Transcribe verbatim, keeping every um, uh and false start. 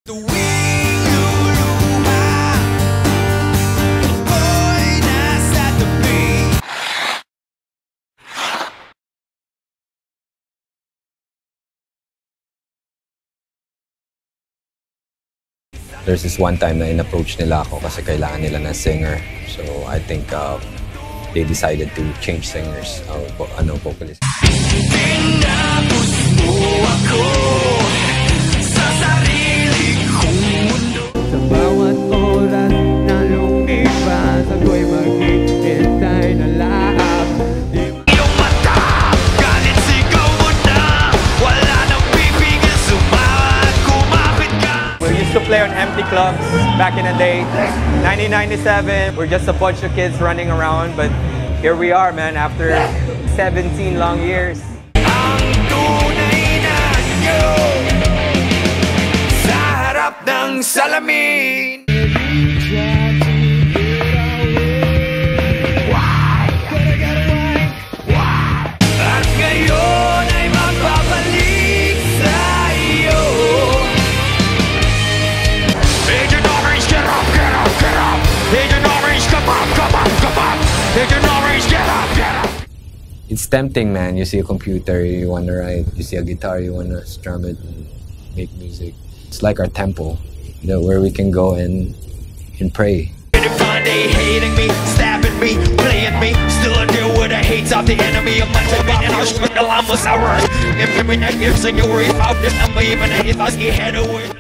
There's this one time na in-approach nila ako kasi kailangan nila ng singer. So I think uh, they decided to change singers, uh, vo ano, vocalist. Tinapos mo ako sa sarili kong mundo. Sa bawat oras na lumipas, ako'y maghihintay na lahat. Iyong mata, galit sigaw mo na, wala nang pipigil, sumawat, kumapit ka. We used to play on empty clubs back in the day. nineteen ninety-seven, we're just a bunch of kids running around, but here we are, man, after seventeen long years. Ang tunay na nyo sa harap ng salamin. At ngayon ay magbabalik sa iyo. Agent Orange, get up, get up, get up. Agent Orange, come on, come on, come on. Agent Orange, get up, get up. It's tempting, man. You see a computer, you want to write. You see a guitar, you want to strum it and make music. It's like our temple, you know, where we can go and and pray. They hating me, stabbing me, playing me. Still I deal with the hates of the enemy of my time. And I'll struggle, I'm a sour. If you're in that year, so you're worried about this, I'm even if I get head away.